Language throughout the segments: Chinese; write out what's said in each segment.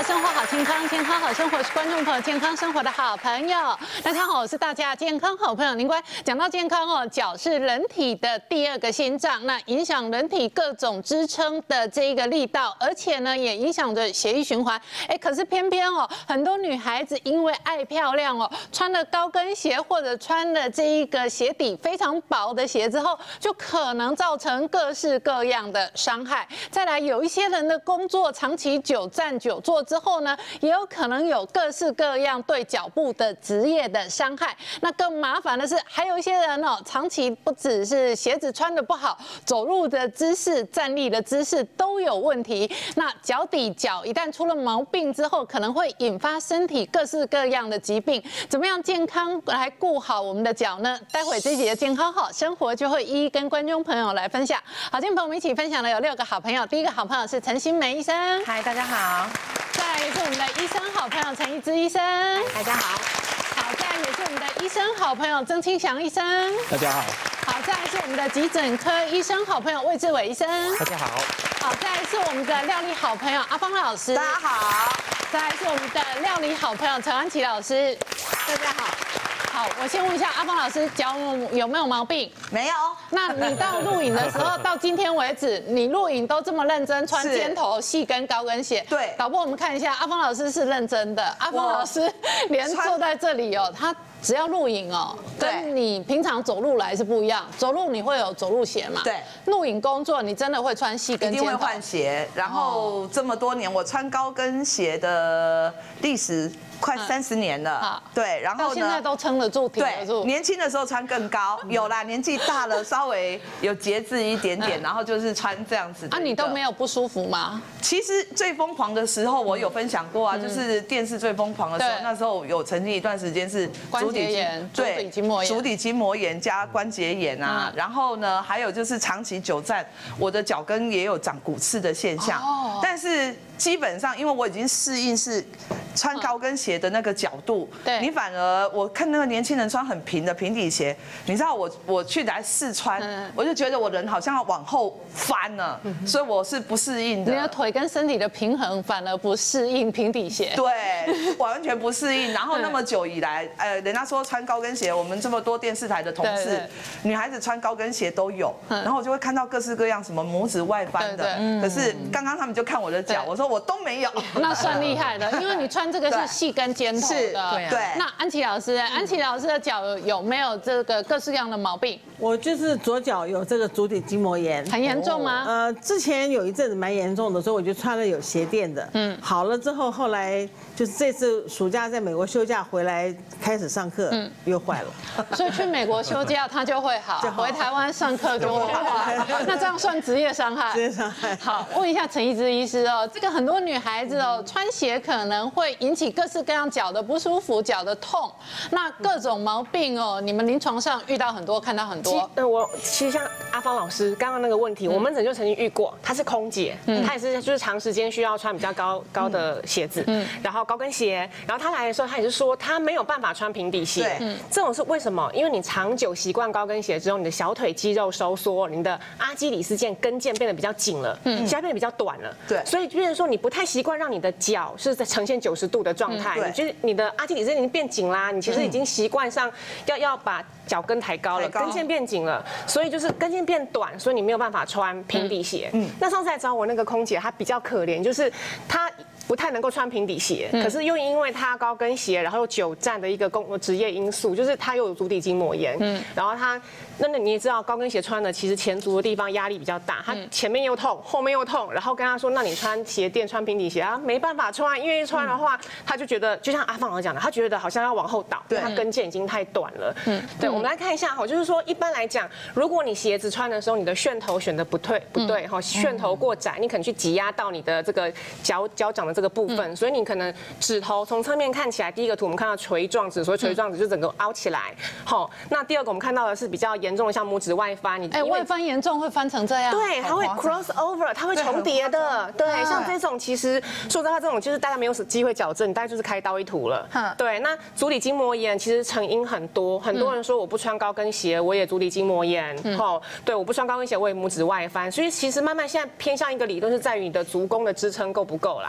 好生活好健康，健康好生活是观众朋友健康生活的好朋友。大家好，我是大家健康好朋友林乖。讲到健康哦，脚是人体的第二个心脏，那影响人体各种支撑的这一个力道，而且呢也影响着血液循环。可是偏偏哦，很多女孩子因为爱漂亮哦，穿了高跟鞋或者穿了这一个鞋底非常薄的鞋之后，就可能造成各式各样的伤害。再来，有一些人的工作长期久站久坐之后呢，也有可能有各式各样对脚部的职业的伤害。那更麻烦的是，还有一些人哦，长期不只是鞋子穿得不好，走路的姿势、站立的姿势都有问题。那脚一旦出了毛病之后，可能会引发身体各式各样的疾病。怎么样健康来顾好我们的脚呢？待会这一集的健康好生活就会一一跟观众朋友来分享。好，今天朋友们一起分享的有6个好朋友。第一个好朋友是陈欣梅医生， 嗨，大家好。 再来也是我们的医生好朋友陈一之医生， 大家好。 好，再来也是我们的医生好朋友曾清祥医生， 大家好。 好，再来是我们的急诊科医生好朋友魏志伟医生， 大家好。 好，再来是我们的料理好朋友阿芳老师， 大家好。 再来是我们的料理好朋友陈安琪老师， 大家好。 好，我先问一下阿芳老师，脚有没有毛病？ 没有。 那你到录影的时候，到今天为止，你录影都这么认真，穿尖头细跟高跟鞋。 对。 导播，我们看一下，阿芳老师是认真的。阿芳老师连坐在这里哦，他只要录影哦，跟你平常走路来是不一样。走路你会有走路鞋嘛？ 对。 录影工作你真的会穿细跟尖头？ 一定会换鞋。然后这么多年，我穿高跟鞋的历史快30年了。对。然后呢？ 到现在都撑得住，挺得住。 年轻的时候穿更高，有啦。年纪大了，稍微有节制一点点，然后就是穿这样子。 啊，你都没有不舒服吗？ 其实最疯狂的时候，我有分享过啊，就是电视最疯狂的时候，那时候有曾经一段时间是足底炎，对， 足底筋膜炎加关节炎啊。然后呢，还有就是长期久站，我的脚跟也有长骨刺的现象。但是基本上，因为我已经适应是穿高跟鞋的那个角度，你反而我看那个年轻人穿很平的平底鞋，你知道我去来试穿，我就觉得我人好像要往后翻了，所以我是不适应的。 你的腿跟身体的平衡反而不适应平底鞋， 对，完全不适应。然后那么久以来，人家说穿高跟鞋，我们这么多电视台的同事，女孩子穿高跟鞋都有，然后我就会看到各式各样什么拇指外翻的，可是刚刚他们就看我的脚，我说我都没有， 那算厉害的，因为你穿这个是细跟尖头的。 对。 那安琪老师，安琪老师的脚有没有这个各式各样的毛病？ 我就是左脚有这个足底筋膜炎， 很严重吗？ 之前有一阵子蛮严重的，所以我就穿了有鞋垫的。好了之后，后来就是这次暑假在美国休假回来开始上课，又坏了。 所以去美国休假它就会好，回台湾上课就会坏。那这样算职业伤害？ 职业伤害。 好，问一下陈一之医师哦，这个很多女孩子哦，穿鞋可能会引起各式各样脚的不舒服、脚的痛，那各种毛病哦，你们临床上遇到很多，看到很多。 我其实像阿芳老师刚刚那个问题，我门诊就曾经遇过，她是空姐，她也是就是长时间需要穿比较高的鞋子，然后高跟鞋，然后她来的时候，她也是说她没有办法穿平底鞋，这种是为什么？因为你长久习惯高跟鞋之后，你的小腿肌肉收缩，你的阿基里斯腱跟腱变得比较紧了，现在变得比较短了， 对， 所以就是说你不太习惯让你的脚是在呈现90度的状态，你就是你的阿基里斯腱已经变紧啦，你其实已经习惯上要把脚跟抬高了，跟腱变紧了，所以就是跟腱变短，所以你没有办法穿平底鞋。那上次来找我那个空姐，她比较可怜，就是她不太能够穿平底鞋，可是又因为她高跟鞋，然后又久站的一个职业因素，就是她又有足底筋膜炎，然后她那你也知道高跟鞋穿的其实前足的地方压力比较大，她前面又痛，后面又痛，然后跟她说，那你穿鞋垫穿平底鞋啊，没办法穿，因为一穿的话，她就觉得就像阿芳老师讲的，她觉得好像要往后倒，因为她跟腱已经太短了。对，我们来看一下哈，就是说一般来讲，如果你鞋子穿的时候，你的楦头选的不对哈，楦头过窄，你可能去挤压到你的这个脚掌的这个部分，所以你可能指头从侧面看起来，第一个图我们看到垂状指，所谓垂状指就整个凹起来，好，那第二个我们看到的是比较严重的，像拇指外翻， 外翻严重会翻成这样， 对，它会 cross over， 它会重叠的，对，像这种其实说实话，这种就是大家没有机会矫正，你大概就是开刀一途了，对，那足底筋膜炎其实成因很多，很多人说我不穿高跟鞋，我也足底筋膜炎，对，我不穿高跟鞋，我也拇指外翻，所以其实慢慢现在偏向一个理论是在于你的足弓的支撑够不够啦，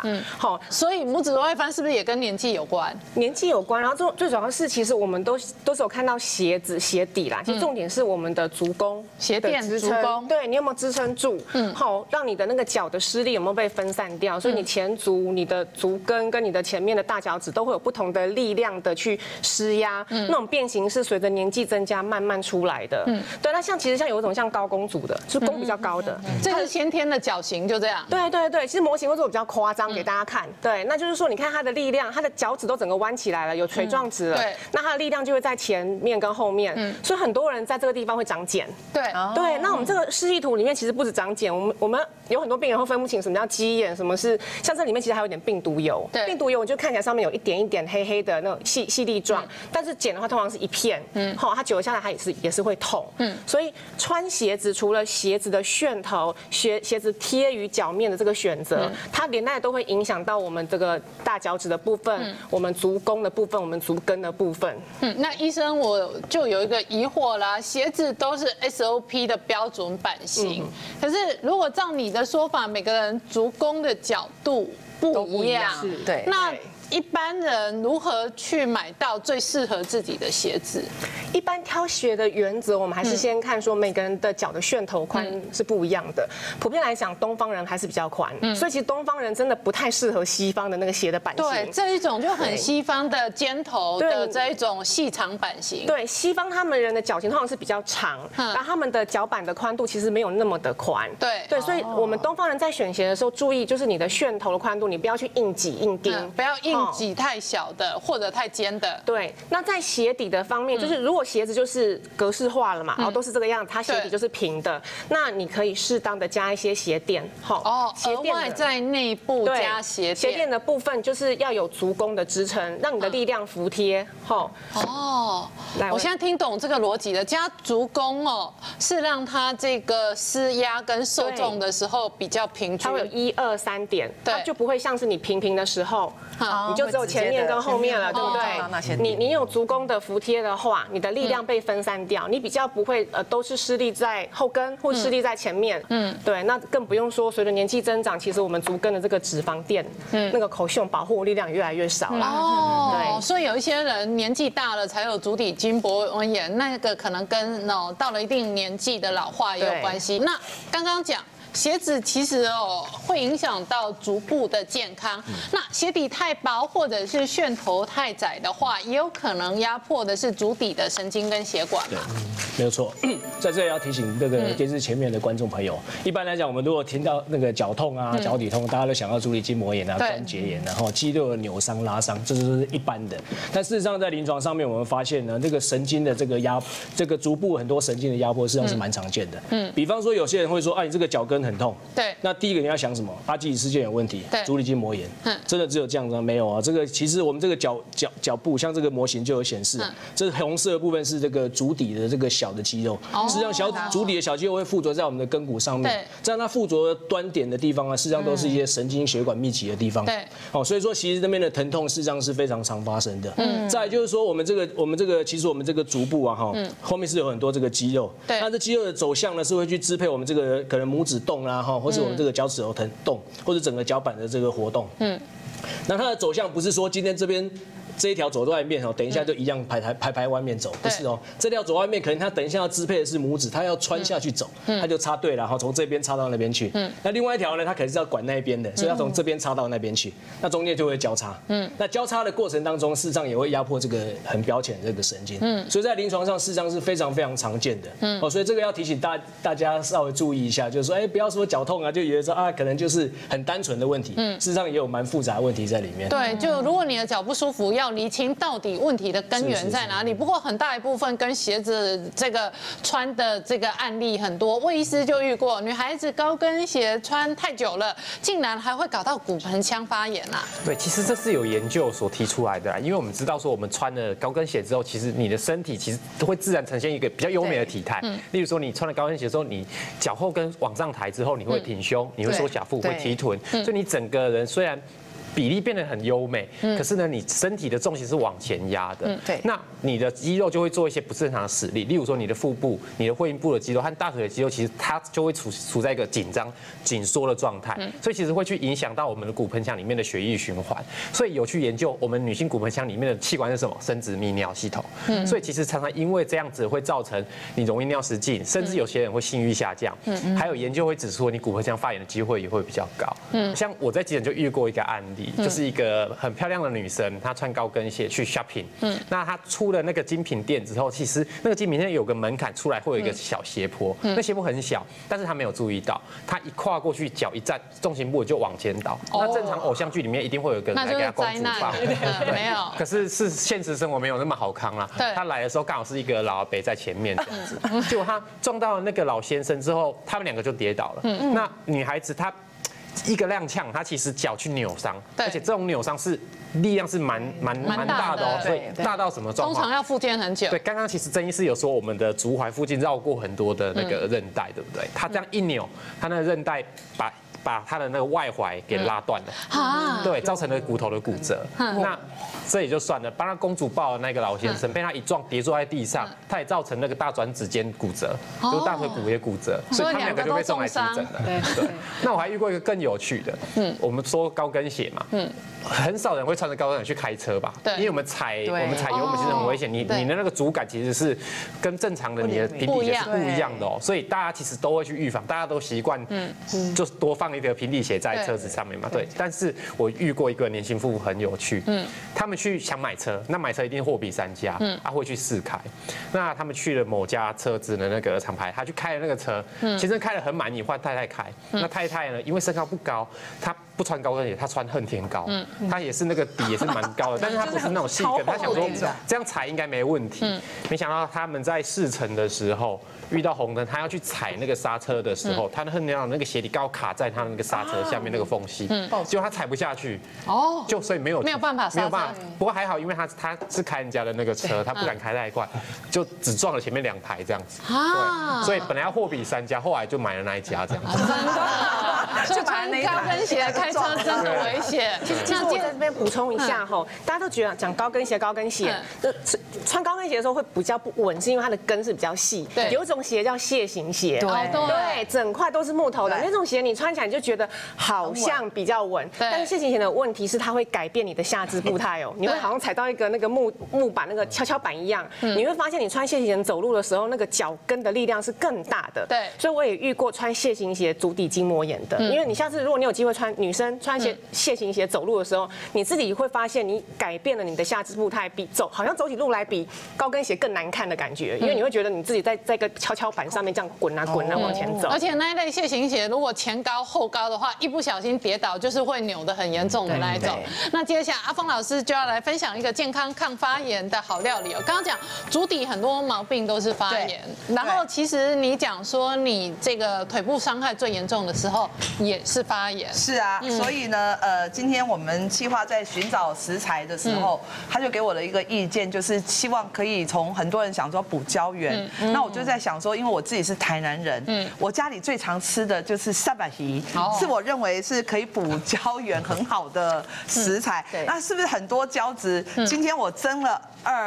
好， 所以拇指外翻是不是也跟年纪有关？ 年纪有关，然后最主要是，其实我们都是有看到鞋子鞋底啦，其实重点是我们的足弓鞋垫支足弓， 对你有没有支撑住？好，让你的那个脚的施力有没有被分散掉？所以你前足、你的足跟跟你的前面的大脚趾都会有不同的力量的去施压，那种变形是随着年纪增加慢慢出来的。对，那其实像有一种像高弓足的，就是弓比较高的， 这是先天的脚型就这样。 对，其实模型会做比较夸张给大家看。对，那就是说你看它的力量，它的脚趾都整个弯起来了，有垂状趾了。对，那它的力量就会在前面跟后面。所以很多人在这个地方会长茧。对，那我们这个示意图里面其实不止长茧，我们有很多病人会分不清什么叫鸡眼，什么是像这里面其实还有点病毒疣。对，病毒疣就看起来上面有一点一点黑黑的那种细粒状，但是茧的话通常是一片。它久了下来它也是会痛。所以穿鞋子除了鞋子的楦头、鞋子贴于脚面的这个选择，它连带都会影响到我们这个大脚趾的部分、我们足弓的部分、我们足跟的部分。 那医生我就有一个疑惑啦，鞋子都是 SOP 的标准版型，可是如果照你的说法，每个人足弓的角度不一样， 对， 那一般人如何去买到最适合自己的鞋子？ 一般挑鞋的原则，我们还是先看说每个人的脚的楦头宽是不一样的。普遍来讲，东方人还是比较宽，所以其实东方人真的不太适合西方的那个鞋的版型。 对，这一种就很西方的尖头的这一种细长版型。 对，西方他们人的脚型通常是比较长，然后他们的脚板的宽度其实没有那么的宽。对，所以我们东方人在选鞋的时候注意，就是你的楦头的宽度，你不要去硬挤硬钉， 不要硬挤太小的或者太尖的。 对，那在鞋底的方面，就是如果鞋子就是格式化了嘛，然后都是这个样子，它鞋底就是平的，那你可以适当的加一些鞋垫， 额外在内部加鞋垫。 鞋垫的部分就是要有足弓的支撑，让你的力量服帖。 我现在听懂这个逻辑了，加足弓是让它这个施压跟受重的时候比较平均， 它会有1、2、3点，它就不会像是你平的时候，你就只有前面跟后面了，对不对？你有足弓的服帖的话，你的力量被分散掉，你比较不会都是施力在后跟或施力在前面。对，那更不用说随着年纪增长，其实我们足跟的这个脂肪垫，那个口胸保护力量越来越少了。 对，所以有一些人年纪大了才有足底筋膜炎，那个可能跟到了一定年纪的老化也有关系。那刚刚讲。鞋子其实会影响到足部的健康。那鞋底太薄或者是楦头太窄的话，也有可能压迫的是足底的神经跟血管嘛。 没有错，在这里要提醒这个电视前面的观众朋友，一般来讲，我们如果听到那个脚痛啊、脚底痛，大家都想到足底筋膜炎啊、关节炎，然后肌肉的扭伤、拉伤，这就是一般的。但事实上，在临床上面，我们发现呢，这个神经的这个足部很多神经的压迫，实际上是蛮常见的。比方说，有些人会说，你这个脚跟很痛。 对。 那第一个你要想什么？阿基里斯腱有问题，足底筋膜炎。真的只有这样子吗？没有啊。这个其实我们这个脚部，像这个模型就有显示，这红色的部分是这个足底的这个小的肌肉。实际上，足底的小肌肉会附着在我们的跟骨上面，这样它附着端点的地方啊，事实上都是一些神经血管密集的地方。对。所以说其实那边的疼痛事实上是非常常发生的。再来就是说，我们这个其实我们这个足部啊，后面是有很多这个肌肉。对。那这肌肉的走向呢，是会去支配我们这个可能拇指动啦，或是我们这个脚趾头动，或者整个脚板的这个活动。那它的走向不是说今天这一条走到外面等一下就一样排外面走，不是这条走外面可能它等一下要支配的是拇指，它要穿下去走，它就插对了，然后从这边插到那边去。那另外一条呢，它可能是要管那一边的，所以它从这边插到那边去，那中间就会交叉。那交叉的过程当中，事实上也会压迫这个很表浅的这个神经。所以在临床上事实上是非常非常常见的。所以这个要提醒大家稍微注意一下，就是说，不要说脚痛啊，就以为说可能就是很单纯的问题。事实上也有蛮复杂的问题在里面。对， 就如果你的脚不舒服，要厘清到底问题的根源在哪里。不过很大一部分跟鞋子这个穿的这个案例很多，魏医师就遇过女孩子高跟鞋穿太久了，竟然还会搞到骨盆腔发炎啦。 对，其实这是有研究所提出来的，因为我们知道说我们穿了高跟鞋之后，其实你的身体其实都会自然呈现一个比较优美的体态。例如说你穿了高跟鞋之后，你脚后跟往上抬之后，你会挺胸，你会缩小腹，会提臀，所以你整个人虽然比例变得很优美，可是呢，你身体的重心是往前压的， 对， 那你的肌肉就会做一些不正常的使力，例如说你的腹部、你的会阴部的肌肉和大腿的肌肉，其实它就会处在一个紧张、紧缩的状态，所以其实会去影响到我们的骨盆腔里面的血液循环。所以有去研究我们女性骨盆腔里面的器官是什么？生殖泌尿系统。所以其实常常因为这样子会造成你容易尿失禁，甚至有些人会性欲下降。还有研究会指出你骨盆腔发炎的机会也会比较高。像我在急诊就遇过一个案例，就是一个很漂亮的女生，她穿高跟鞋去 shopping，那她出了那个精品店之后，其实那个精品店有个门槛出来会有一个小斜坡，那斜坡很小，但是她没有注意到，她一跨过去脚一站，重心不稳就往前倒。那正常偶像剧里面一定会有一个人来给她公主抱， 没有。 可是现实生活没有那么好康啦。她来的时候刚好是一个老阿伯在前面这样子，结果她撞到了那个老先生之后，他们两个就跌倒了。那女孩子她一个踉跄，她其实脚去扭伤，而且这种扭伤是力量是蛮大的哦，所以大到什么状况？ 通常要复健很久。 对，刚刚其实曾医师有说我们的足踝附近绕过很多的那个韧带，对不对？他这样一扭，他那个韧带把他的那个外踝给拉断了，对，造成了骨头的骨折。那这也就算了，帮他公主抱的那个老先生被他一撞跌坐在地上，他也造成那个大转指尖骨折，就是大腿骨也骨折，所以他们两个就被送来急诊了。对，那我还遇过一个更有趣的，我们说高跟鞋嘛，很少人会穿着高跟鞋去开车吧？对，因为我们踩油门其实很危险，你的那个足感其实是跟正常的你的平底鞋是不一样的哦，所以大家其实都会去预防，大家都习惯就多放一个平底鞋在车子上面嘛。对，但是我遇过一个年轻夫妇很有趣，他们去想买车，那买车一定货比三家，会去试开。那他们去了某家车子的那个厂牌，他去开了那个车，其实开得很满意，换太太开。那太太呢，因为身高不高，她不穿高跟鞋，她穿恨天高，她也是那个底也是蛮高的，但是她不是那种细跟，她想说这样踩应该没问题。没想到他们在试乘的时候遇到红灯，她要去踩那个刹车的时候，她的恨天高那个鞋底刚好卡在她那个刹车下面那个缝隙，结果她踩不下去，就所以没有办法刹车。 不过还好，因为她是开人家的那个车，她不敢开太快，就只撞了前面2台这样子。对，所以本来要货比三家，后来就买了那一家这样子。 真的，就穿高跟鞋开车真的危险。 其实我在这边补充一下哈，大家都觉得讲高跟鞋，穿高跟鞋的时候会比较不稳，是因为它的跟是比较细。对，有一种鞋叫楔形鞋，对，整块都是木头的那种鞋，你穿起来就觉得好像比较稳。但是楔形鞋的问题是它会改变你的下肢步态哦，你会好像踩到一个那个木板那个跷跷板一样，你会发现你穿楔形鞋走路的时候，那个脚跟的力量是更大的。对，所以我也遇过穿楔形鞋足底筋膜炎的，因为你下次如果你有机会女生穿楔形鞋走路的时候，你自己会发现你改变了你的下肢步态，好像走起路来比高跟鞋更难看的感觉，因为你会觉得你自己在一个跷跷板上面这样滚啊往前走。 而且那一类楔形鞋如果前高后高的话，一不小心跌倒就是会扭得很严重的那一种。那接下来阿峰老师就要来分享一个健康抗发炎的好料理哦。刚刚讲足底很多毛病都是发炎，然后其实你讲说你这个腿部伤害最严重的时候也是发炎。 是啊，所以呢，今天我们企划在寻找食材的时候，他就给我的一个意见，就是希望可以从很多人想说补胶原，那我就在想说，因为我自己是台南人，我家里最常吃的就是三板鱼，是我认为是可以补胶原很好的食材。那是不是很多胶质？今天我蒸了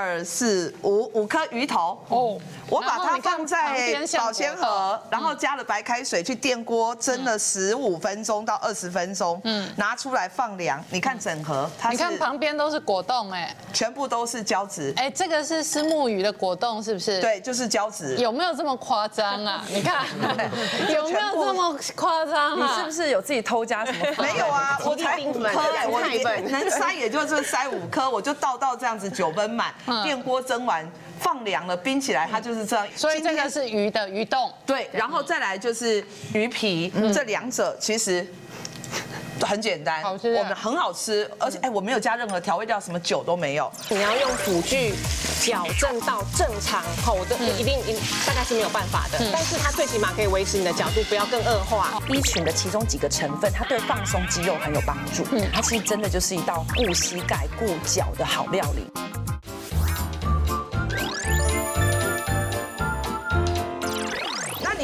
2、4、5颗鱼头哦，我把它放在保鲜盒，然后加了白开水去电锅蒸了15分钟到20分钟，拿出来放凉。你看整盒， 你看旁边都是果冻哎， 全部都是胶质。 哎，这个是虱目鱼的果冻是不是？ 对，就是胶质。 有没有这么夸张啊？你看，有没有这么夸张啊？ 你是不是有自己偷加什么？ 没有啊，我才5颗，我能塞也就是塞5颗，我就倒到这样子9分满，电锅蒸完。放凉了，冰起来，它就是这样。 所以这个是鱼的鱼冻。 对，然后再来就是鱼皮，这2者其实很简单，我们很好吃，而且我没有加任何调味料，什么酒都没有。 你要用辅具矫正到正常后，这一定大概是没有办法的，但是它最起码可以维持你的角度，不要更恶化。 B群的其中几个成分，它对放松肌肉很有帮助。它其实真的就是一道顾膝盖、顾脚的好料理。 你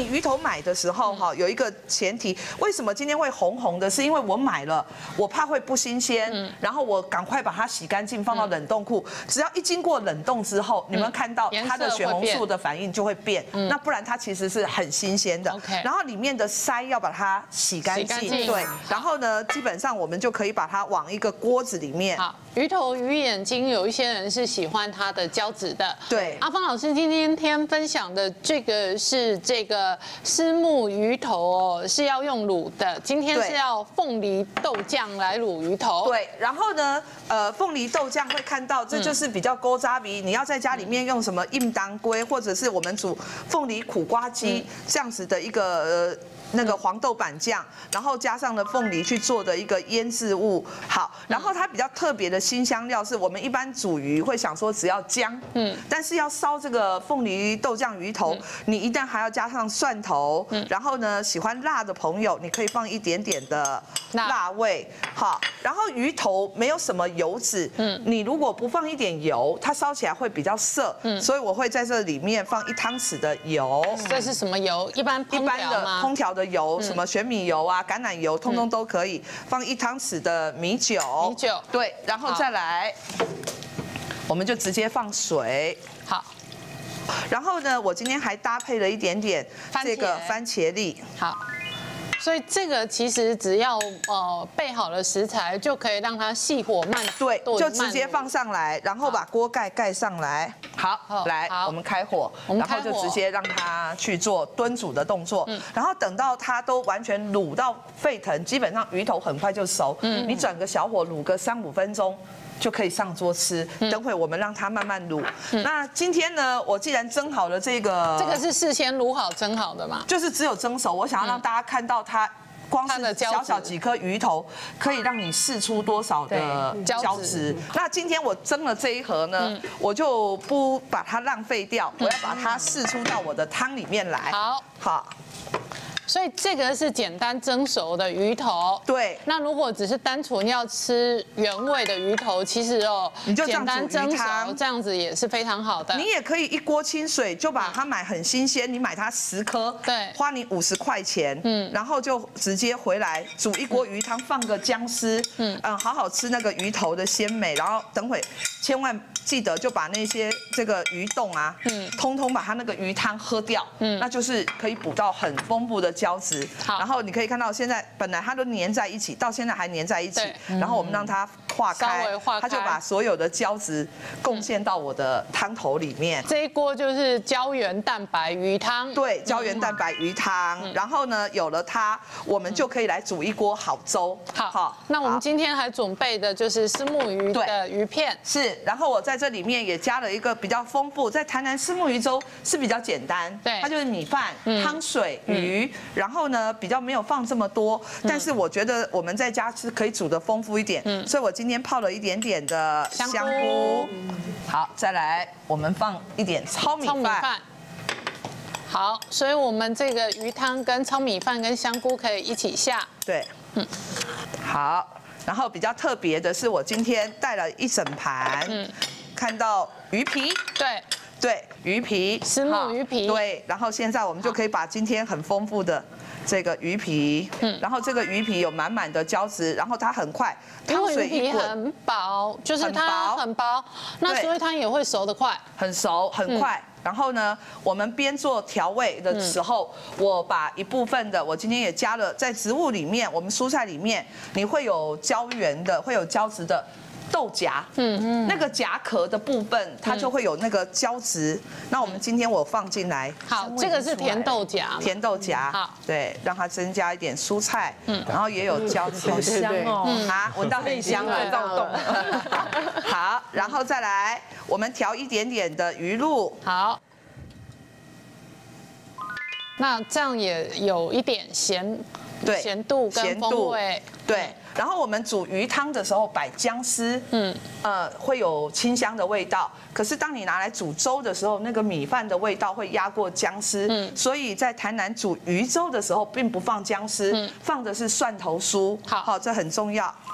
你鱼头买的时候哈，有一个前提，为什么今天会红红的？是因为我买了，我怕会不新鲜，然后我赶快把它洗干净，放到冷冻库。只要一经过冷冻之后，你们看到它的血红素的反应就会变，那不然它其实是很新鲜的。然后里面的鳃要把它洗干净，对。然后呢，基本上我们就可以把它往一个锅子里面。 好，鱼头、鱼眼睛，有一些人是喜欢它的胶质的。 对， 阿芳老师今天分享的这个是这个虱目鱼头哦，是要用卤的。今天是要凤梨豆酱来卤鱼头。 对，然后呢，凤梨豆酱会看到，这就是比较勾扎鼻。你要在家里面用什么硬当归，或者是我们煮凤梨苦瓜鸡这样子的一个那个黄豆板酱，然后加上了凤梨去做的一个腌制物。好，然后它比较特别的辛香料是我们一般煮鱼会想说只要姜，但是要烧这个凤梨豆酱鱼头，你一旦还要加上蒜头，然后呢，喜欢辣的朋友你可以放一点点的辣味。好，然后鱼头没有什么油脂，你如果不放一点油，它烧起来会比较涩，所以我会在这里面放1汤匙的油。 这是什么油？一般的烹调的油，什么玄米油啊、橄榄油，通通都可以。放1汤匙的米酒，对，然后再来，我们就直接放水。 好， 然后呢，我今天还搭配了一点点这个番茄粒。 好。所以这个其实只要备好了食材，就可以让它细火慢炖。 对，就直接放上来，然后把锅盖上来。好，来，我们开火，然后就直接让它去做炖煮的动作。然后等到它都完全卤到沸腾，基本上鱼头很快就熟。你转个小火卤个3-5分钟。就可以上桌吃。等会我们让它慢慢卤。那今天呢，我既然蒸好了这个是事先卤好蒸好的嘛？ 就是只有蒸熟。我想要让大家看到它。光是小小几颗鱼头，可以让你释出多少的胶质。那今天我蒸了这一盒呢，我就不把它浪费掉，我要把它释出到我的汤里面来。好。 所以这个是简单蒸熟的鱼头。对。那如果只是单纯要吃原味的鱼头，其实你就简单蒸熟这样子也是非常好的。 你也可以一锅清水就把它买很新鲜，你买它10颗，对，花你50块钱，然后就直接回来煮一锅鱼汤，放个姜丝，好好吃那个鱼头的鲜美。然后等会千万记得就把那些这个鱼冻啊，通通把它那个鱼汤喝掉，那就是可以补到很丰富的胶质。然后你可以看到现在本来它都粘在一起，到现在还粘在一起，然后我们让它化开，它就把所有的胶质贡献到我的汤头里面。 这一锅就是胶原蛋白鱼汤。 对，胶原蛋白鱼汤。然后呢，有了它，我们就可以来煮一锅好粥。 好，那我们今天还准备的就是虱目鱼的鱼片。 是，然后我在这里面也加了一个比较丰富，在台南虱目鱼粥是比较简单，对，它就是米饭、汤水、鱼，然后呢比较没有放这么多，但是我觉得我们在家是可以煮的丰富一点，所以我今天泡了一点点的香菇。好，再来我们放一点糙米饭。 好，所以我们这个鱼汤跟糙米饭跟香菇可以一起下。 对，好。然后比较特别的是，我今天带了一整盘，看到鱼皮，对，鱼皮， 虱目鱼皮， 对。然后现在我们就可以把今天很丰富的这个鱼皮，然后这个鱼皮有满满的胶质，然后它很快，汤水一滚， 很薄，就是它很薄，那所以它也会熟得快， 很熟很快。然后呢，我们边做调味的时候，我把一部分的，我今天也加了在植物里面，我们蔬菜里面，你会有胶原的，会有胶质的豆荚，那个荚壳的部分，它就会有那个胶质。那我们今天我放进来， 好，这个是甜豆荚， 甜豆荚，好，对，让它增加一点蔬菜，然后也有胶质， 好香哦， 闻到很香了， 躁动。 好，然后再来，我们调一点点的鱼露， 好。那这样也有一点咸度跟风味， 对。然后我们煮鱼汤的时候摆姜丝，会有清香的味道。可是当你拿来煮粥的时候，那个米饭的味道会压过姜丝，所以在台南煮鱼粥的时候，并不放姜丝，放的是蒜头酥。好，这很重要。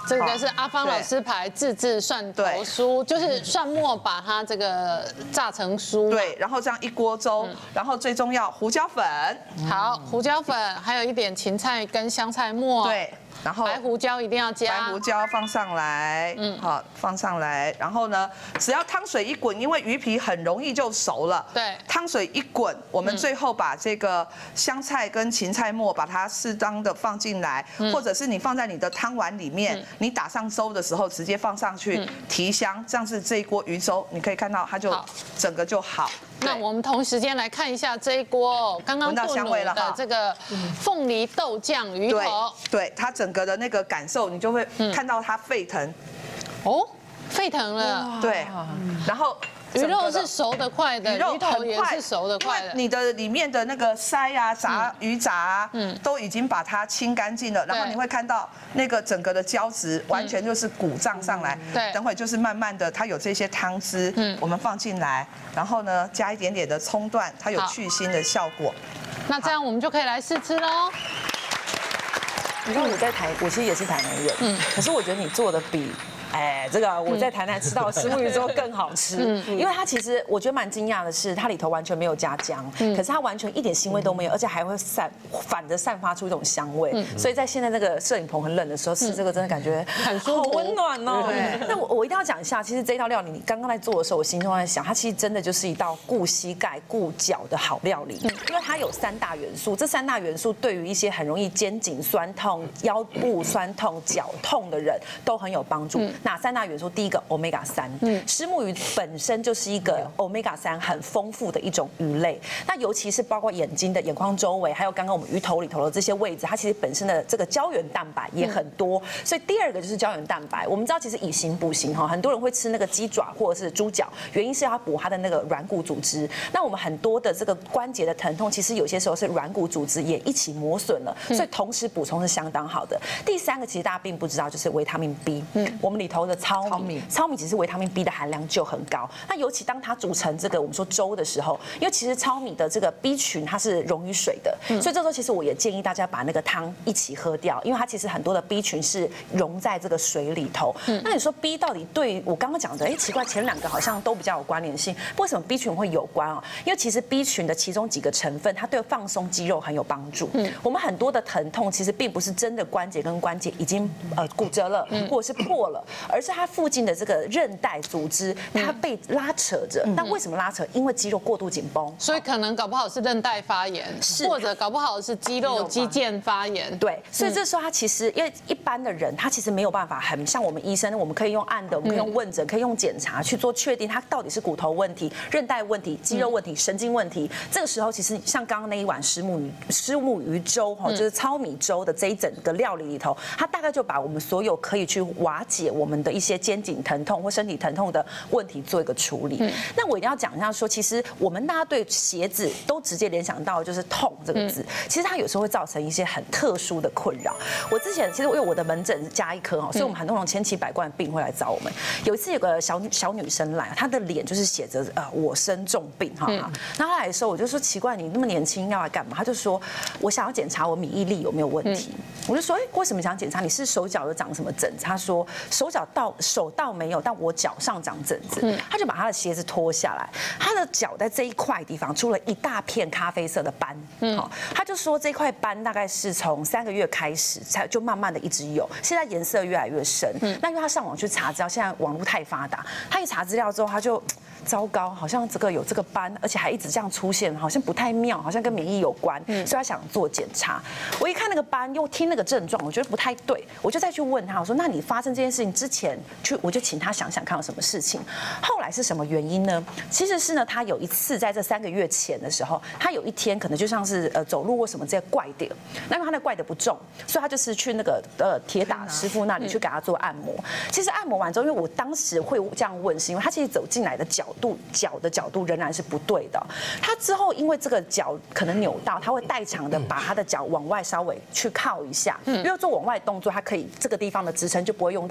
这个是阿芳老师牌自制蒜头酥，就是蒜末把它这个炸成酥。 对，然后这样一锅粥，然后最重要胡椒粉。 好，胡椒粉，还有一点芹菜跟香菜末。 对。然后白胡椒一定要加， 白胡椒放上来，好放上来。然后呢，只要汤水一滚，因为鱼皮很容易就熟了。 对， 汤水一滚，我们最后把这个香菜跟芹菜末把它适当的放进来，或者是你放在你的汤碗里面，你打上粥的时候直接放上去提香，这样子这一锅鱼粥你可以看到它就整个就好。 那我们同时间来看一下这一锅刚刚炖卤的这个凤梨豆酱鱼头， 对它整个的那个感受，你就会看到它沸腾。 哦，沸腾了。 对，然后。 鱼肉是熟得快的，鱼头也是熟得快的。 你的里面的那个鳃啊、鱼杂啊，都已经把它清干净了。然后你会看到那个整个的胶质完全就是鼓胀上来。 对， 等会就是慢慢的，它有这些汤汁，我们放进来，然后呢加一点点的葱段，它有去腥的效果。 那这样我们就可以来试吃喽。 你知道我其实也是台南人，可是我觉得你做的比。这个我在台南吃到石目鱼粥更好吃，因为它其实我觉得蛮惊讶的是，它里头完全没有加姜，可是它完全一点腥味都没有，而且还会反着散发出一种香味，所以在现在那个摄影棚很冷的时候吃这个真的感觉很舒服，好温暖哦。那我一定要讲一下，其实这道料理你刚刚在做的时候，我心中在想，它其实真的就是一道顾膝盖顾脚的好料理，因为它有3大元素，这3大元素对于一些很容易肩颈酸痛、腰部酸痛、脚痛的人都很有帮助。哪3大元素？第一个 Omega 3，虱目鱼本身就是一个 Omega 3很丰富的一种鱼类。那尤其是包括眼睛的眼眶周围，还有刚刚我们鱼头里头的这些位置，它其实本身的这个胶原蛋白也很多。所以第2个就是胶原蛋白。我们知道其实以形补形哈，很多人会吃那个鸡爪或者是猪脚，原因是要补它的那个软骨组织。那我们很多的这个关节的疼痛，其实有些时候是软骨组织也一起磨损了，所以同时补充是相当好的。第3个其实大家并不知道，就是维他命 B。我们里头的糙米其实维他命 B 的含量就很高。那尤其当它煮成这个我们说粥的时候，因为其实糙米的这个 B 群它是溶于水的，所以这时候其实我也建议大家把那个汤一起喝掉，因为它其实很多的 B 群是溶在这个水里头。那你说 B 到底对我刚刚讲的，奇怪，前2个好像都比较有关联性，为什么 B 群会有关哦？因为其实 B 群的其中几个成分，它对放松肌肉很有帮助。我们很多的疼痛其实并不是真的关节跟关节已经骨折了，或者是破了，而是它附近的这个韧带组织它被拉扯着。那为什么拉扯？因为肌肉过度紧绷， 所以可能搞不好是韧带发炎，或者搞不好是肌肉肌腱发炎。 对，所以这时候它其实因为一般的人他其实没有办法很像我们医生，我们可以用按的，我们可以用问诊，可以用检查去做确定它到底是骨头问题、韧带问题、肌肉问题、神经问题。这个时候其实像刚刚那一碗虱目鱼粥哈，就是糙米粥的这一整个料理里头，它大概就把我们所有可以去瓦解我们的一些肩颈疼痛或身体疼痛的问题做一个处理。那我一定要讲一下说，其实我们大家对鞋子都直接联想到就是痛这个字，其实它有时候会造成一些很特殊的困扰。我之前其实因为我的门诊是加医科哈，所以我们很多种千奇百怪的病会来找我们。有一次有个小女生来，她的脸就是写着我生重病哈。那她来的时候我就说奇怪，你那么年轻要来干嘛？她就说我想要检查我免疫力有没有问题。我就说为什么想检查？你是手脚有长什么疹子？她说手倒没有，但我脚上长疹子。她就把她的鞋子脱下来，她的脚在这一块地方出了一大片咖啡色的斑。她就说这块斑大概是从3个月开始就慢慢的一直有，现在颜色越来越深。那因为她上网去查资料，现在网络太发达，她一查资料之后，她就糟糕，好像这个有这个斑，而且还一直这样出现，好像不太妙，好像跟免疫有关，所以她想做检查。我一看那个斑，又听那个症状，我觉得不太对，我就再去问她，我说那你发生这件事情之前，我就请她想想看有什么事情。后来是什么原因呢？其实是呢，她有一次在这3个月前的时候，她有一天可能就像是走路或什么这些怪点，那因为她的怪的不重，所以她就是去那个铁打师傅那里去给她做按摩。其实按摩完之后，因为我当时会这样问，是因为她其实走进来的脚的角度仍然是不对的。她之后因为这个脚可能扭到，她会代偿的把她的脚往外稍微去靠一下，因为做往外动作，它可以这个地方的支撑就不会用到我们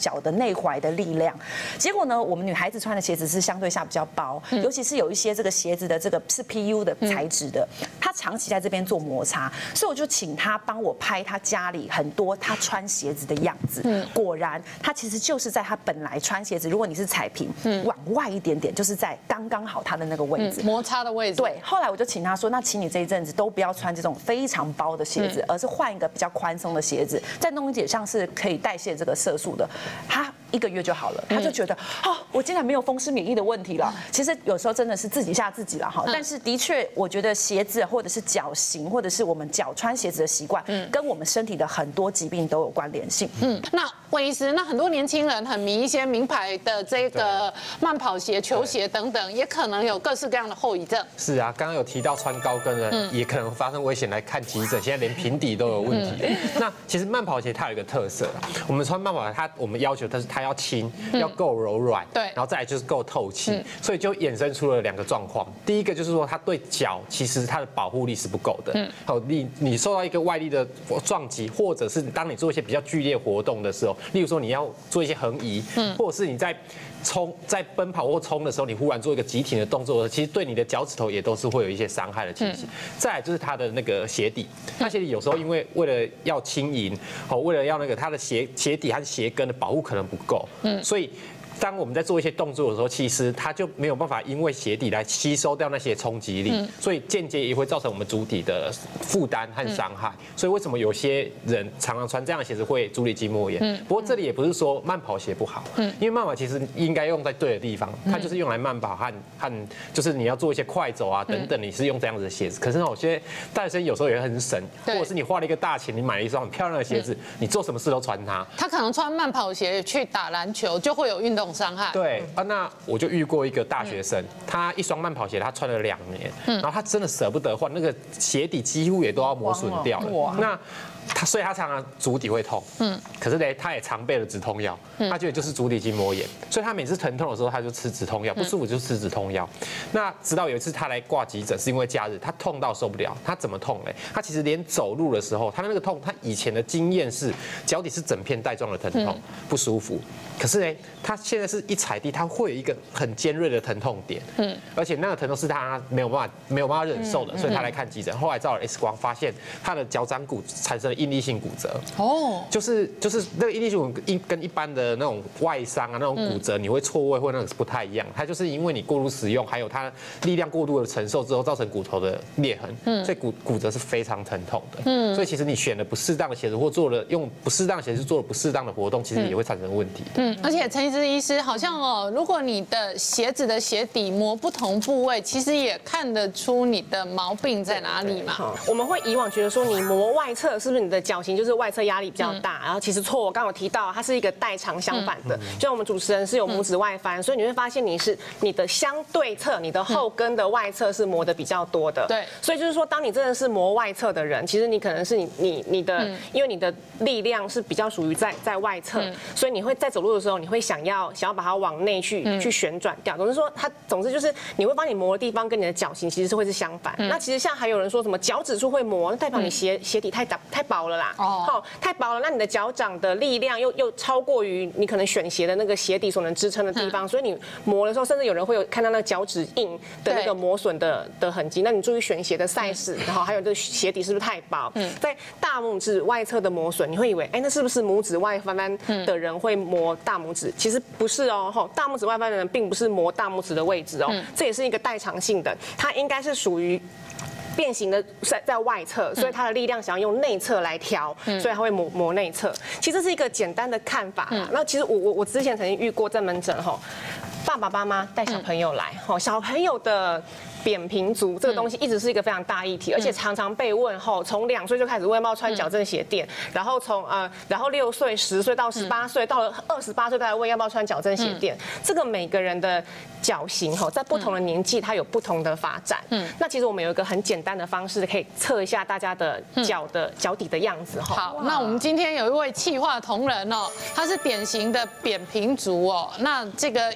脚的内踝的力量。结果呢，我们女孩子穿的鞋子是相对下比较薄，尤其是有一些这个鞋子的这个是 PU 的材质的，她长期在这边做摩擦，所以我就请她帮我拍她家里很多她穿鞋子的样子。果然，她其实就是在她本来穿鞋子，如果你是踩平，往外一点点，就是在刚刚好她的那个位置， 摩擦的位置。 对，后来我就请她说，那请你这一阵子都不要穿这种非常薄的鞋子，而是换一个比较宽松的鞋子，在弄一点像是可以代谢这个色素的，她1个月就好了。她就觉得，哦，我竟然没有风湿免疫的问题了。其实有时候真的是自己吓自己了哈。但是的确，我觉得鞋子或者是脚型，或者是我们脚穿鞋子的习惯，跟我们身体的很多疾病都有关联性。 那魏医师，那很多年轻人很迷一些名牌的这个慢跑鞋、球鞋等等，也可能有各式各样的后遗症。 是啊，刚刚有提到穿高跟的，也可能发生危险来看急诊，现在连平底都有问题。那其实慢跑鞋它有一个特色，我们穿慢跑鞋，我们要求它要轻，要够柔软， 对， 然后再来就是够透气，所以就衍生出了2个状况。第一个就是说，它对脚其实它的保护力是不够的。好，你受到一个外力的撞击，或者是当你做一些比较剧烈活动的时候，例如说你要做一些横移，或者是你在奔跑或冲的时候，你忽然做一个急停的动作，其实对你的脚趾头也都是会有一些伤害的情形。再来就是它的那个鞋底，它鞋底有时候因为为了要轻盈，为了要那个它的鞋底和鞋跟的保护可能不够，所以当我们在做一些动作的时候，其实它就没有办法因为鞋底来吸收掉那些冲击力，所以间接也会造成我们足底的负担和伤害。所以为什么有些人常常穿这样的鞋子会足底筋膜炎？不过这里也不是说慢跑鞋不好，因为慢跑其实应该用在对的地方，它就是用来慢跑和就是你要做一些快走啊等等，你是用这样子的鞋子。可是有些大学生有时候也很省，或者是你花了一个大钱，你买了一双很漂亮的鞋子，你做什么事都穿它。 他可能穿慢跑鞋去打篮球，就会有运动伤害。 对啊，那我就遇过一个大学生，他一双慢跑鞋他穿了2年，然后他真的舍不得换，那个鞋底几乎也都要磨损掉了。那所以他常常足底会痛，可是呢，他也常备了止痛药，他觉得就是足底筋膜炎，所以他每次疼痛的时候他就吃止痛药，不舒服就吃止痛药。那直到有一次他来挂急诊，是因为假日，他痛到受不了，他怎么痛嘞？他其实连走路的时候，他的那个痛，他以前的经验是脚底是整片带状的疼痛，不舒服。可是呢，他现在是一踩地，他会有一个很尖锐的疼痛点，而且那个疼痛是他没有办法忍受的，所以他来看急诊。后来照了 X 光，发现他的脚掌骨产生了应力性骨折。就是那个应力性骨跟一般的那种外伤啊，那种骨折你会错位或那个是不太一样，它就是因为你过度使用，还有它力量过度的承受之后，造成骨头的裂痕，所以骨折是非常疼痛的。所以其实你选了不适当的鞋子，或用不适当的鞋子做了不适当的活动，其实也会产生问题。 而且陈医师好像如果你的鞋子的鞋底磨不同部位，其实也看得出你的毛病在哪里嘛。 我们会以往觉得说你磨外侧是不是你的脚型就是外侧压力比较大，然后其实错，我刚刚有提到它是一个代偿相反的，就像我们主持人是有拇指外翻，所以你会发现你的相对侧，你的后跟的外侧是磨的比较多的。对，所以就是说，当你真的是磨外侧的人，其实你可能是你的，因为你的力量是比较属于在外侧，所以你会在走路的时候，你会想要把它往内去旋转掉。总之就是你会把你磨的地方跟你的脚型其实是会是相反。那其实像还有人说什么脚趾处会磨，那代表你鞋底太薄了啦。太薄了，那你的脚掌的力量又超过于你可能选鞋的那个鞋底所能支撑的地方，所以你磨的时候，甚至有人会有看到那个脚趾印的那个磨损的痕迹。那你注意选鞋的 size， 然后还有这个鞋底是不是太薄？在大拇指外侧的磨损，你会以为那是不是拇指外翻的人会磨大拇指？其实不是哦，大拇指外翻的人并不是磨大拇指的位置哦，这也是一个代偿性的，它应该是属于变形的在外侧，所以它的力量想要用内侧来调，所以它会磨内侧。其实这是一个简单的看法啦。那其实我之前曾经遇过在门诊爸爸妈妈带小朋友来，小朋友的扁平足这个东西一直是一个非常大议题，而且常常被问后，从2岁就开始问要不要穿矫正鞋垫，然后然后6岁、10岁到18岁，到了28岁再来问要不要穿矫正鞋垫。这个每个人的脚型在不同的年纪它有不同的发展。那其实我们有一个很简单的方式可以测一下大家的脚底的样子。 好，那我们今天有一位企划同仁他是典型的扁平足那这个医生就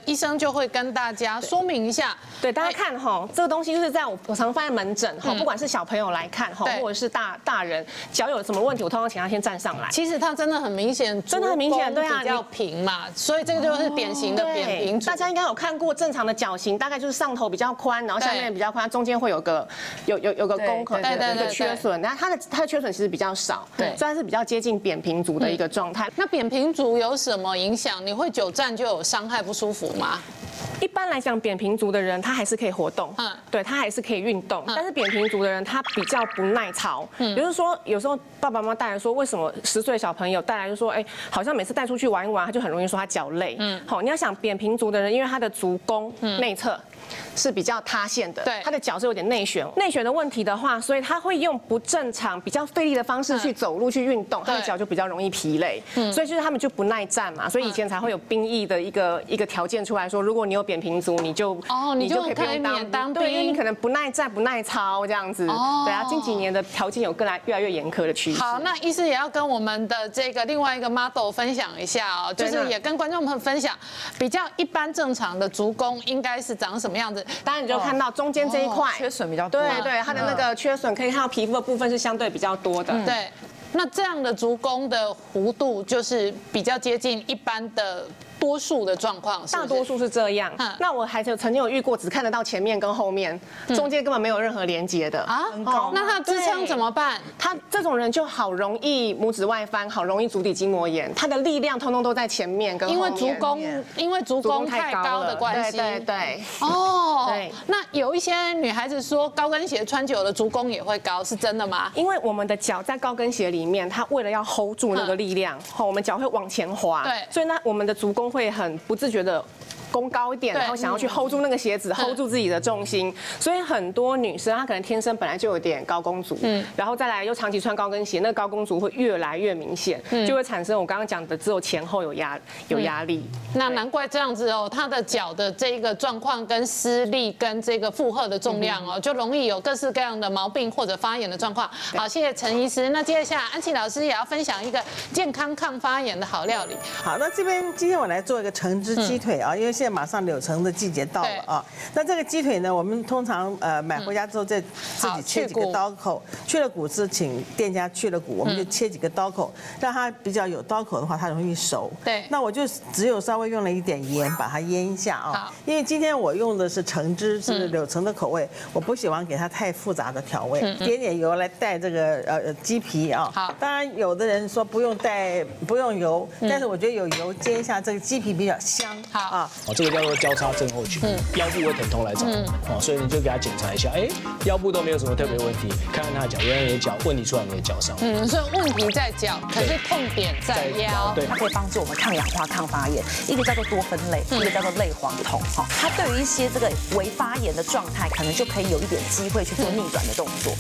就会跟大家说明一下。 对，大家看哈，这个东西就是在我常放在门诊哈，不管是小朋友来看哈，或者是大人脚有什么问题，我通常请他先站上来。 其实它真的很明显， 真的很明显，对啊， 比较平嘛，所以这个就是典型的扁平足。 大家应该有看过正常的脚型，大概就是上头比较宽，然后下面比较宽，中间会有个宫口，对，一个缺损。然后它的缺损其实比较少，对，所以它是比较接近扁平足的一个状态。 那扁平足有什么影响？你会久站就有伤害不舒服吗？ 一般来讲，扁平足的人他还是可以活动，对他还是可以运动。但是扁平足的人他比较不耐操，也就是说，有时候爸爸妈妈带来说，为什么10岁小朋友带来就说，哎，好像每次带出去玩一玩，他就很容易说他脚累。好，你要想扁平足的人，因为他的足弓内侧是比较塌陷的， 对， 他的脚是有点内旋的问题的话，所以他会用不正常、比较费力的方式去走路、去运动，他的脚就比较容易疲累。所以就是他们就不耐站嘛，所以以前才会有兵役的一个条件出来说，如果你有扁平足，你就可以不用当兵，对，因为你可能不耐站、不耐操这样子。对啊，近几年的条件有越来越严苛的趋势。 好，那医师也要跟我们的这个另外一个 model 分享一下哦，就是也跟观众朋友分享比较一般正常的足弓应该是长什么样子。 当然你就看到中间这一块缺损比较多， 对，它的那个缺损可以看到皮肤的部分是相对比较多的， 对。那这样的足弓的弧度就是比较接近一般的多数的状况， 大多数是这样。那我还曾经有遇过，只看得到前面跟后面，中间根本没有任何连接的啊。 那它支撑怎么办？ 他这种人就好容易拇指外翻，好容易足底筋膜炎，他的力量通通都在前面跟后面。 因为足弓太高的关系。 对。 哦。对。那有一些女孩子说高跟鞋穿久了足弓也会高，是真的吗？ 因为我们的脚在高跟鞋里面，它为了要 hold 住那个力量，我们脚会往前滑。 对。 所以呢，我们的足弓会很不自觉的弓高一点，然后想要去 hold 住那个鞋子，hold 住自己的重心。所以很多女生她可能天生本来就有点高弓足，然后再来又长期穿高跟鞋，那个高弓足会越来越明显，就会产生我刚刚讲的只有前后有压力。 那难怪这样子哦，她的脚的这个状况跟施力跟这个负荷的重量哦，就容易有各式各样的毛病或者发炎的状况。好，谢谢陈医师。那接下来安琪老师也要分享一个健康抗发炎的好料理。 好，那这边今天我来做一个橙汁鸡腿啊，因为现在马上柳橙的季节到了啊。那这个鸡腿呢，我们通常买回家之后再自己切几个刀口，去了骨质请店家去了骨，我们就切几个刀口，让它比较有刀口的话，它容易熟。 对。 那我就只有稍微用了一点盐把它腌一下啊，因为今天我用的是橙汁，是柳橙的口味，我不喜欢给它太复杂的调味，一点点油来带这个鸡皮啊。 好。 当然有的人说不用油，但是我觉得有油煎一下这个鸡皮比较香。 好啊。 这个叫做交叉症候群，腰部会疼痛来找所以你就给他检查一下，哎，腰部都没有什么特别问题，看看他的脚，原来你的脚问题出在你的脚上。 所以问题在脚，可是痛点在腰。 对，它可以帮助我们抗氧化、抗发炎。一个叫做多酚类，一个叫做类黄酮。它对于一些这个微发炎的状态，可能就可以有一点机会去做逆转的动作。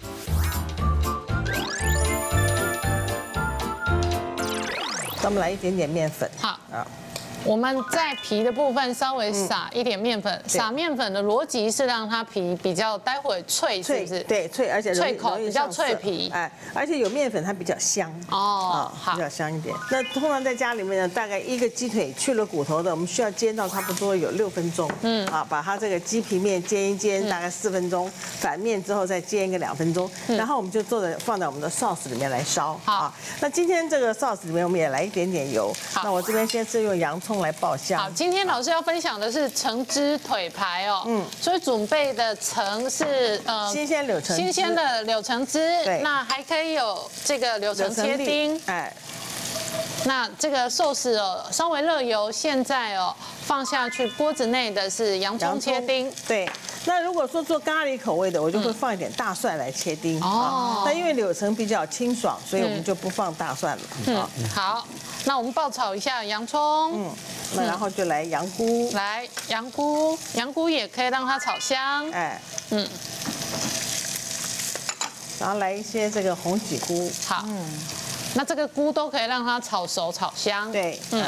那我们来一点点面粉。 好啊。我们在皮的部分稍微撒一点面粉，撒面粉的逻辑是让它皮比较待会脆，是不是？ 对，脆，而且脆口，比较脆皮。 哎，而且有面粉它比较香哦，好， 比较香一点。那通常在家里面呢，大概一个鸡腿去了骨头的，我们需要煎到差不多有6分钟。把它这个鸡皮面煎一煎，大概4分钟，反面之后再煎一个2分钟，然后我们就放在我们的 sauce 里面来烧。好，那今天这个 sauce 里面我们也来一点点油。那我这边先是用洋葱来爆香。 好，今天老师要分享的是橙汁腿排哦。所以准备的橙是新鲜柳橙， 新鲜的柳橙汁。对，那还可以有这个柳橙切丁。哎，那这个寿司哦，稍微热油，现在哦放下去锅子内的是洋葱切丁。 对。那如果说做咖喱口味的，我就会放一点大蒜来切丁。哦。那因为柳橙比较清爽，所以我们就不放大蒜了。 好，那我们爆炒一下洋葱。 那然后就来羊菇。 来羊菇也可以让它炒香。哎。 然后来一些这个红脊菇。 好。那这个菇都可以让它炒熟炒香。 对。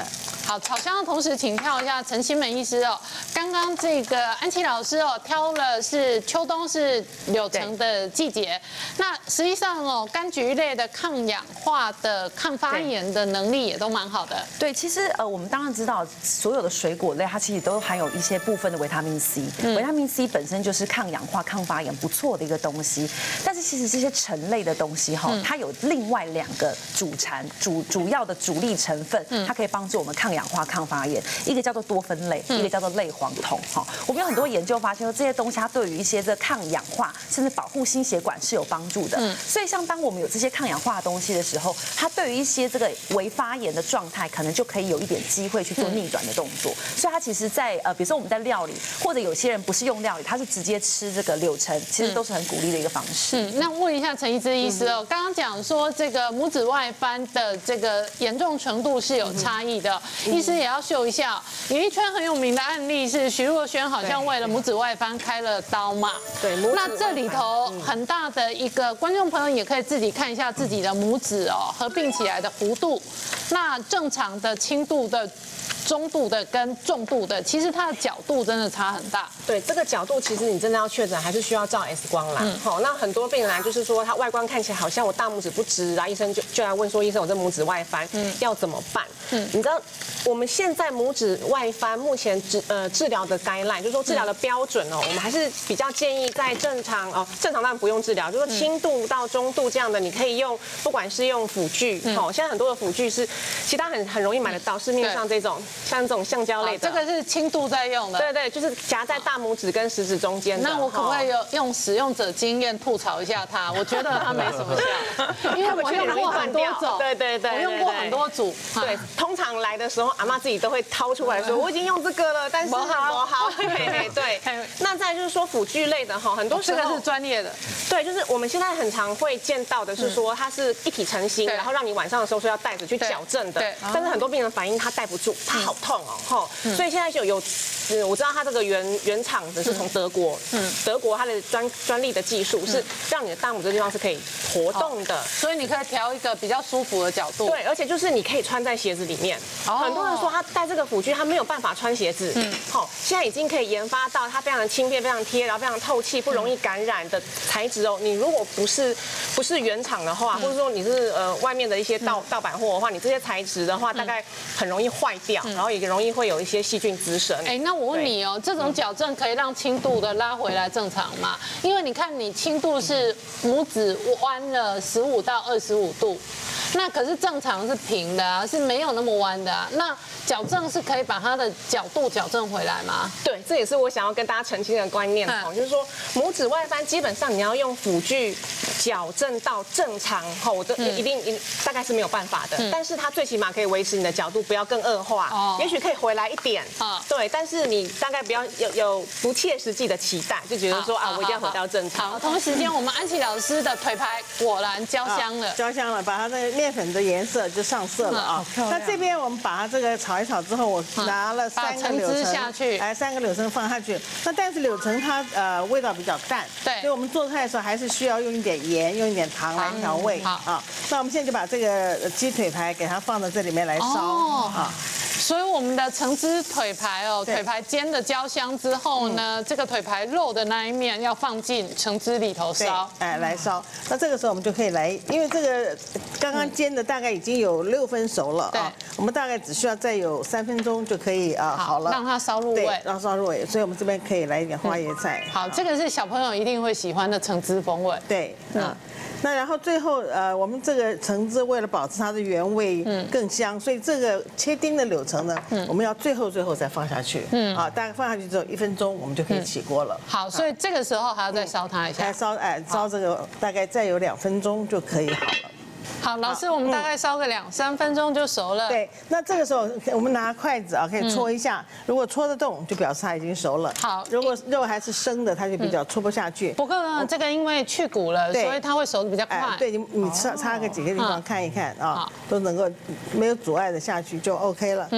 好，炒香的同时，请跳一下陈新美医师哦。刚刚这个安琪老师哦，挑了是秋冬是柳橙的季节。那实际上哦，柑橘类的抗氧化的、抗发炎的能力也都蛮好的。 对，其实我们当然知道，所有的水果类它其实都含有一些部分的维他命 C。维他命 C 本身就是抗氧化、抗发炎不错的一个东西。但是其实这些橙类的东西哈，它有另外2个主要的主力成分，它可以帮助我们抗氧化、抗发炎。一个叫做多酚类，一个叫做类黄酮。哈，我们有很多研究发现说，这些东西它对于一些这抗氧化，甚至保护心血管是有帮助的。所以像当我们有这些抗氧化的东西的时候，它对于一些这个微发炎的状态，可能就可以有一点机会去做逆转的动作。所以它其实在比如说我们在料理，或者有些人不是用料理，他是直接吃这个柳橙，其实都是很鼓励的一个方式。 那问一下陈医师医师哦，刚刚讲说这个拇指外翻的这个严重程度是有差异的，医师也要秀一下。演艺圈很有名的案例是徐若瑄，好像为了拇指外翻开了刀嘛。 对， 那这里头很大的一个观众朋友也可以自己看一下自己的拇指哦，合并起来的弧度，那正常的、轻度的、中度的跟重度的，其实它的角度真的差很大。 对，这个角度其实你真的要确诊，还是需要照 X 光啦。好，那很多病人来就是说，他外观看起来好像我大拇指不直，然后医生就来问说，医生我这拇指外翻，要怎么办？你知道我们现在拇指外翻目前治疗的guideline，就是说治疗的标准哦，我们还是比较建议在正常当然不用治疗，就是说轻度到中度这样的，你可以用，不管是用辅具，现在很多的辅具是，其他很容易买得到，市面上这种像这种橡胶类的， 这个是轻度在用的， 对对，就是夹在大拇指跟食指中间的。 那我可不可以用使用者经验吐槽一下它？我觉得它没什么效，因为我用过很多种， 对对对， 我用过很多组， 对，通常来的时候，阿嬷自己都会掏出来说，我已经用这个了，但是不好，对。那再就是说辅具类的哈，很多时候这个是专业的， 对，就是我们现在很常会见到的是说它是一体成型，然后让你晚上的时候说要带着去矫正的，但是很多病人反映他戴不住，他好痛哦，所以现在就有，我知道它这个原厂的是从德国，德国它的专利的技术是让你的大拇指的地方是可以活动的， 所以你可以调一个比较舒服的角度。 对，而且就是你可以穿在鞋子里面。很多人说他戴这个辅具他没有办法穿鞋子，好，现在已经可以研发到它非常的轻便、非常贴，然后非常透气、不容易感染的材质哦。你如果不是原厂的话，或者说你是外面的一些盗版货的话，你这些材质的话大概很容易坏掉，然后也容易会有一些细菌滋生。 哎，那我问你哦，这种矫正可以让轻度的拉回来正常吗？因为你看你轻度是拇指弯了15到25度，那可是正常是平的啊，是没有那么弯的啊。那矫正是可以把它的角度矫正回来吗？ 对，这也是我想要跟大家澄清的观念哦，就是说拇指外翻基本上你要用辅具矫正到正常后，我这一定大概是没有办法的，但是它最起码可以维持你的角度不要更恶化，也许可以回来一点，对，但是你大概不要有不切实际的期待，就觉得说啊我一定要回到正常。 好，同时间我们安琪老师的腿牌果然焦香了， 焦香了，把它的面粉的颜色就上色了啊。那这边我们把它这个炒一炒之后，我拿了3个柳橙下去， 来3个柳橙放下去。那但是柳橙它味道比较淡， 对， 所以我们做菜的时候还是需要用一点盐，用一点糖来调味啊。那我们现在就把这个鸡腿排给它放到这里面来烧啊。 所以我们的橙汁腿排哦，腿排煎的焦香之后呢，这个腿排肉的那一面要放进橙汁里头烧， 来烧。那这个时候我们就可以来，因为这个刚刚煎的大概已经有6分熟了啊，我们大概只需要再有3分钟就可以好了， 让它烧入味， 让烧入味。所以我们这边可以来一点花椰菜。 好，这个是小朋友一定会喜欢的橙汁风味。 对，那然后最后我们这个橙汁为了保持它的原味更香，所以这个切丁的柳橙呢，我们要最后再放下去，大概放下去之后1分钟，我们就可以起锅了。 好，所以这个时候还要再烧它一下， 还烧这个大概再有2分钟就可以好了。 好，老师，我们大概烧个2-3分钟就熟了。 对，那这个时候我们拿筷子可以戳一下，如果戳得动，就表示它已经熟了。 好， 如果肉还是生的，它就比较戳不下去。 不过呢，这个因为去骨了，所以它会熟得比较快。 对，你擦个几个地方看一看啊，都能够没有阻碍的下去就 OK 了。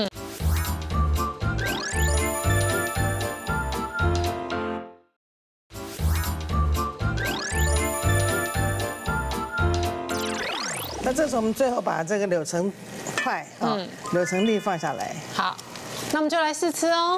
那这时候我们最后把这个柳橙块啊，柳橙粒放下来。 好，那我们就来试吃哦。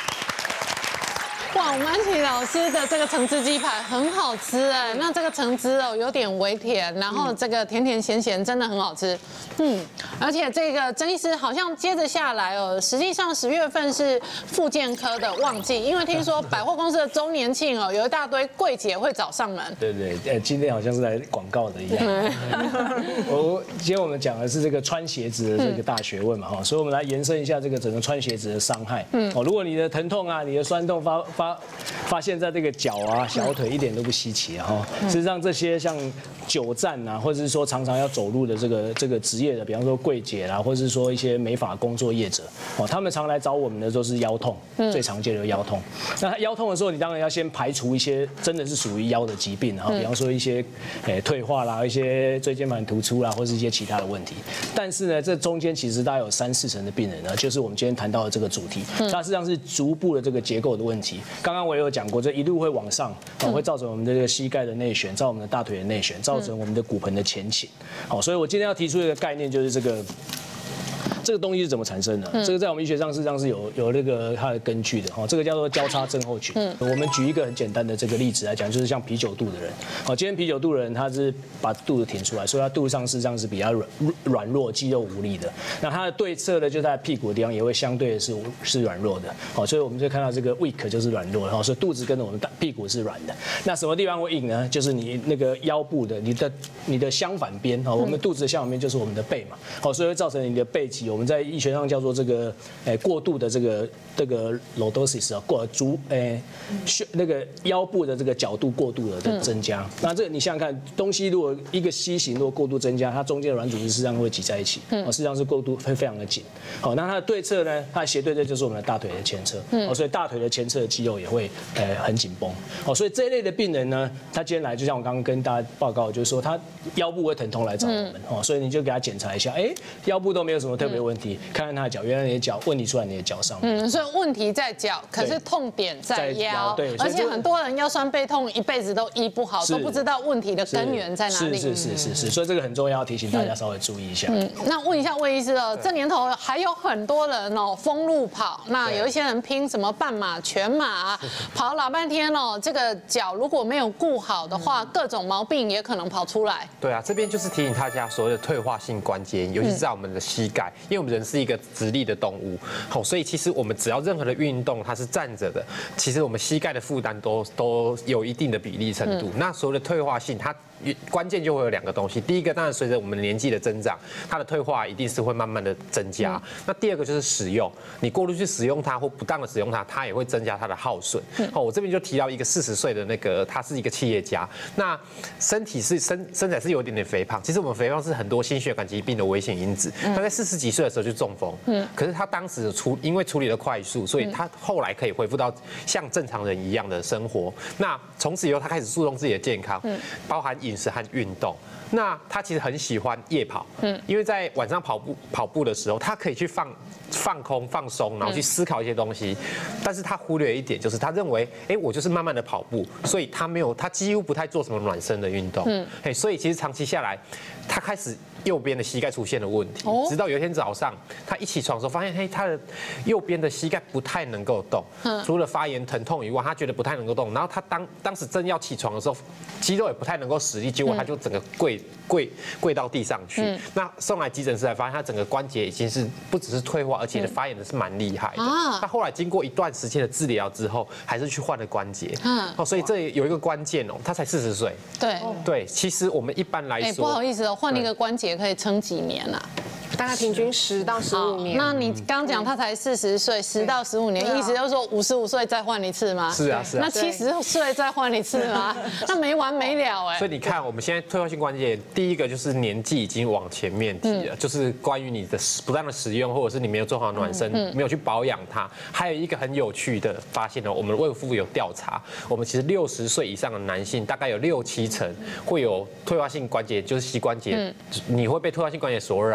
哇，我们安琪老师的这个橙汁鸡排很好吃哎，那这个橙汁哦有点微甜，然后这个甜甜咸咸真的很好吃，而且这个曾医师好像接着下来哦，实际上10月份是复健科的旺季，因为听说百货公司的周年庆哦，有一大堆柜姐会找上门。 对，今天好像是来广告的一样。今天我们讲的是这个穿鞋子的这个大学问嘛哈，所以我们来延伸一下这个整个穿鞋子的伤害。如果你的疼痛啊，你的酸痛发现在这个脚啊、小腿一点都不稀奇啊哈。事实上，这些像久站啊，或者是说常常要走路的这个职业的，比方说柜姐啦，或者是说一些美发工作业者，他们常来找我们的都是腰痛，最常见的腰痛。那腰痛的时候，你当然要先排除一些真的是属于腰的疾病，然后比方说一些退化啦、一些椎间盘突出啦，或是一些其他的问题。但是呢，这中间其实大概有3-4成的病人呢，就是我们今天谈到的这个主题，它实际上是足部的这个结构的问题。刚刚我也有讲过，这一路会往上，会造成我们的这个膝盖的内旋，造成我们的大腿的内旋，造成我们的骨盆的前倾。好，所以我今天要提出一个概念，就是这个东西是怎么产生的？这个在我们医学上事实上是有那个它的根据的哈。这个叫做交叉症候群。我们举一个很简单的这个例子来讲，就是像啤酒肚的人。好，今天啤酒肚的人他是把肚子挺出来，所以他肚子上事实上是比较软弱、肌肉无力的。那他的对侧呢，就在屁股的地方也会相对的是软弱的。好，所以我们就看到这个 weak 就是软弱，然后所以肚子跟着我们屁股是软的。那什么地方会硬呢？就是你那个腰部的你的相反边哈，我们肚子的相反边就是我们的背嘛。好，所以会造成你的背脊。我们在医学上叫做这个过度的这个 lordosis 啊，那个腰部的这个角度过度的增加。那这个你想想看，东西如果一个膝型如果过度增加，它中间的软组织实际上会挤在一起，实际上是过度会非常的紧。好，那它的对侧呢，它的斜对侧就是我们的大腿的前侧，所以大腿的前侧的肌肉也会很紧绷。好，所以这一类的病人呢，他今天来就像我刚刚跟大家报告，就是说他腰部会疼痛来找我们，所以你就给他检查一下，腰部都没有什么特别问题。看看他的脚，原来你的脚问题出在你的脚上。 所以问题在脚，可是痛点在腰。对，而且很多人腰酸背痛一辈子都医不好，都不知道问题的根源在哪里。 是，所以这个很重要，要提醒大家稍微注意一下。 那问一下魏医师哦，这年头还有很多人哦封路跑，那有一些人拼什么半马、全马，跑老半天哦，这个脚如果没有顾好的话，各种毛病也可能跑出来。 对啊，这边就是提醒大家所谓的退化性关节炎，尤其是在我们的膝盖，因为我们人是一个直立的动物，好，所以其实我们只要任何的运动它是站着的，其实我们膝盖的负担都有一定的比例程度。那所谓的退化性，它关键就会有2个东西，第一个当然随着我们的年纪的增长，它的退化一定是会慢慢的增加。那第2个就是使用，你过度去使用它或不当的使用它，它也会增加它的耗损。好，我这边就提到一个40岁的那个，他是一个企业家，那身体是身材是有一点点肥胖，其实我们肥胖是很多心血管疾病的危险因子。他在40几岁的时候就中风，可是他当时因为处理的快速，所以他后来可以恢复到像正常人一样的生活。那从此以后，他开始注重自己的健康，包含饮食和运动。那他其实很喜欢夜跑，因为在晚上跑步的时候，他可以去放空、放松，然后去思考一些东西。但是他忽略一点，就是他认为，我就是慢慢的跑步，所以他几乎不太做什么暖身的运动。所以其实长期下来，他开始右边的膝盖出现了问题，直到有一天早上，他一起床的时候，发现他的右边的膝盖不太能够动，除了发炎疼痛以外，他觉得不太能够动。然后他当时正要起床的时候，肌肉也不太能够使力，结果他就整个跪到地上去。那送来急诊室才发现，他整个关节已经是不只是退化，而且发炎的是蛮厉害的。他后来经过一段时间的治疗之后，还是去换了关节。所以这有一个关键哦，他才40岁。对，其实我们一般来说， 不好意思哦，换一个关节可以撑几年啊？ 大概平均10到15年。 那你刚讲他才40岁，10到15年，意思就是说55岁再换一次吗？ 是啊。 那70岁再换一次吗？那没完没了所以你看，我们现在退化性关节炎，第一个就是年纪已经往前面提了，就是关于你的不当的使用，或者是你没有做好暖身，没有去保养它。还有一个很有趣的发现呢，我们卫福部有调查，我们其实60岁以上的男性，大概有6-7成会有退化性关节，就是膝关节，你会被退化性关节所扰这样子。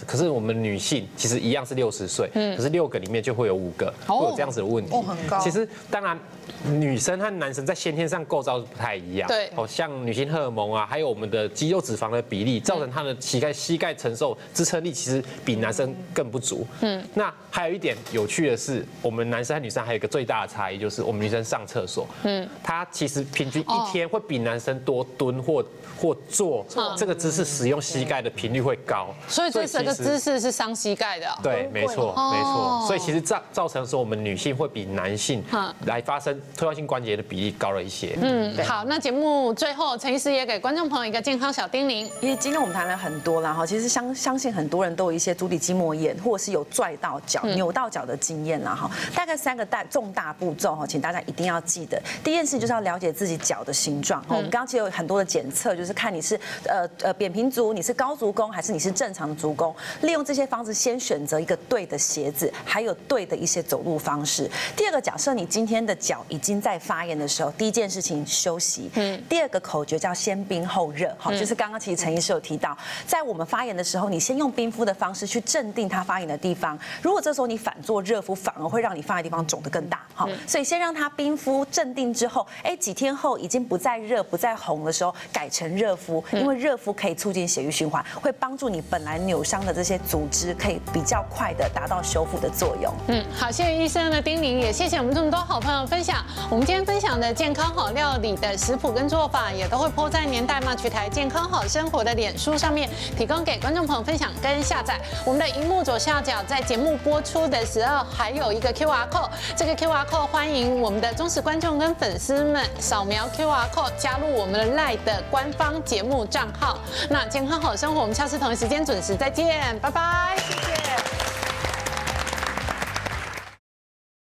可是我们女性其实一样是60岁，可是6个里面就会有5个会有这样子的问题。 很高。 其实当然，女生和男生在先天上构造不太一样。 对。 像女性荷尔蒙啊，还有我们的肌肉脂肪的比例，造成她的膝盖承受支撑力其实比男生更不足。那还有一点有趣的是，我们男生和女生还有一个最大的差异，就是我们女生上厕所，她其实平均一天会比男生多蹲或坐这个姿势，使用膝盖的频率会高。 所以这个姿势是伤膝盖的。 对，没错，没错。所以其实造成说我们女性会比男性来发生退化性关节的比例高了一些。 好，那节目最后陈医师也给观众朋友一个健康小叮咛。 因为今天我们谈了很多啦哈，其实相信很多人都有一些足底筋膜炎，或者是有拽到脚、扭到脚的经验啦哈。大概3个重大步骤哈，请大家一定要记得。第一件事就是要了解自己脚的形状。我们刚刚其实有很多的检测，就是看你是扁平足，你是高足弓，还是你是正常的足弓。利用这些方式先选择一个对的鞋子，还有对的一些走路方式。第二个，假设你今天的脚已经在发炎的时候，第一件事情休息。第二个口诀叫先冰后热，好，就是刚刚其实陈医师有提到，在我们发炎的时候，你先用冰敷的方式去镇定它发炎的地方。如果这时候你反做热敷，反而会让你发炎的地方肿得更大。好，所以先让它冰敷镇定之后，几天后已经不再热、不再红的时候，改成热敷，因为热敷可以促进血液循环，会帮助你本来扭伤的这些组织可以比较快的达到修复的作用。 好，谢谢医生的叮咛，也谢谢我们这么多好朋友分享。我们今天分享的健康好料理的食谱跟做法，也都会po在年代Much台健康好生活的脸书上面，提供给观众朋友分享跟下载。我们的荧幕左下角在节目播出的时候，还有一个 QR code， 这个 QR code 欢迎我们的忠实观众跟粉丝们扫描 QR code 加入我们的 LINE 的官方节目账号。那健康好生活，我们下次同一时间准时再见，拜拜，谢谢。